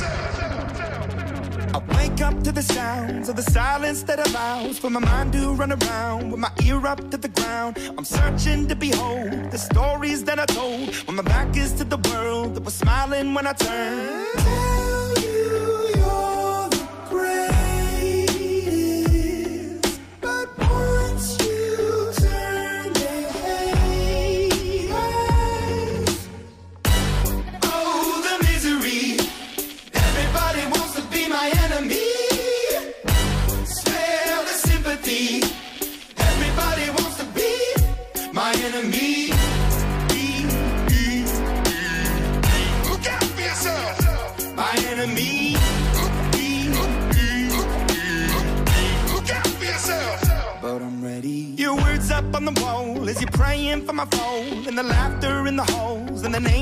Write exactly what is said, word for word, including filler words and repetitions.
I wake up to the sounds of the silence that allows for my mind to run around with my ear up to the ground. I'm searching to behold the stories that I told when my back is to the world that was smiling when I turned. Tell you you're the greatest, but once you turn they hate us. Oh, the misery. Everybody wants to be my enemy. Smell the sympathy. Everybody wants to be my enemy. Look out for yourself. My enemy. Look out for yourself. But I'm ready. Your words up on the wall as you're praying for my phone, and the laughter in the halls, and the name